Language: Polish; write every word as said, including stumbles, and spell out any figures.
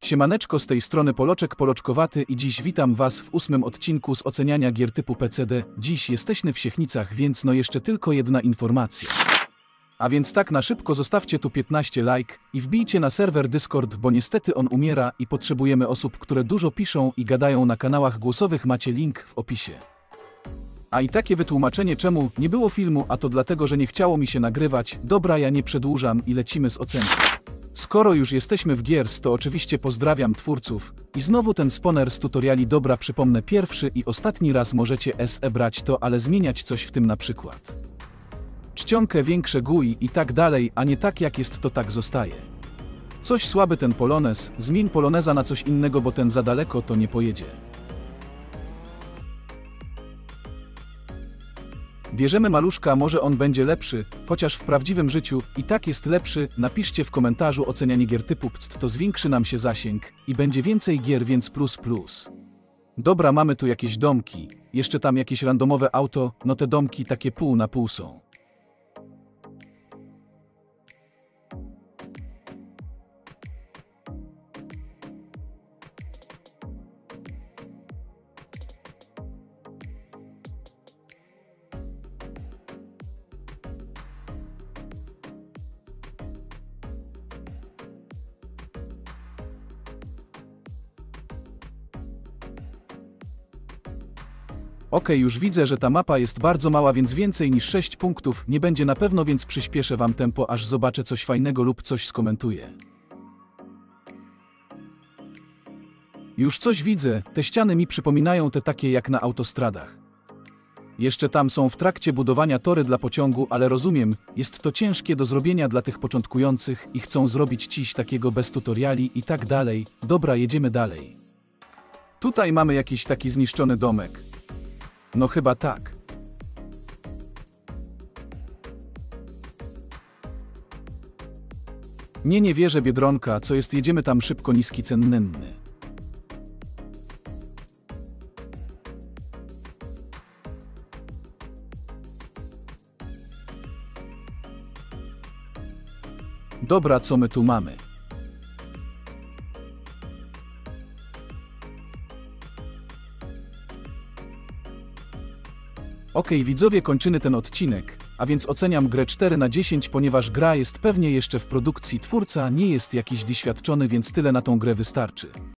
Siemaneczko, z tej strony Poloczek Poloczkowaty i dziś witam Was w ósmym odcinku z oceniania gier typu P C D. Dziś jesteśmy w Siechnicach, więc no jeszcze tylko jedna informacja. A więc tak na szybko zostawcie tu piętnaście lajk i wbijcie na serwer Discord, bo niestety on umiera i potrzebujemy osób, które dużo piszą i gadają na kanałach głosowych, macie link w opisie. A i takie wytłumaczenie, czemu nie było filmu, a to dlatego, że nie chciało mi się nagrywać. Dobra, ja nie przedłużam i lecimy z ocenką. Skoro już jesteśmy w Gears, to oczywiście pozdrawiam twórców. I znowu ten spawner z tutoriali. Dobra, przypomnę, pierwszy i ostatni raz możecie S E brać to, ale zmieniać coś w tym, na przykład czcionkę, większe G U I i tak dalej, a nie tak jak jest, to tak zostaje. Coś słaby ten polonez, zmień poloneza na coś innego, bo ten za daleko to nie pojedzie. Bierzemy maluszka, może on będzie lepszy, chociaż w prawdziwym życiu i tak jest lepszy. Napiszcie w komentarzu ocenianie gier typu P C D, to zwiększy nam się zasięg i będzie więcej gier, więc plus plus. Dobra, mamy tu jakieś domki, jeszcze tam jakieś randomowe auto, no te domki takie pół na pół są. Ok, już widzę, że ta mapa jest bardzo mała, więc więcej niż sześć punktów nie będzie na pewno, więc przyspieszę wam tempo, aż zobaczę coś fajnego lub coś skomentuję. Już coś widzę, te ściany mi przypominają te takie jak na autostradach. Jeszcze tam są w trakcie budowania tory dla pociągu, ale rozumiem, jest to ciężkie do zrobienia dla tych początkujących i chcą zrobić coś takiego bez tutoriali i tak dalej. Dobra, jedziemy dalej. Tutaj mamy jakiś taki zniszczony domek. No chyba tak. Nie, nie wierzę, Biedronka, co jest, jedziemy tam szybko, niski cenny. Dobra, co my tu mamy? Okej, okay, widzowie, kończymy ten odcinek, a więc oceniam grę cztery na dziesięć, ponieważ gra jest pewnie jeszcze w produkcji, twórca nie jest jakiś doświadczony, więc tyle na tą grę wystarczy.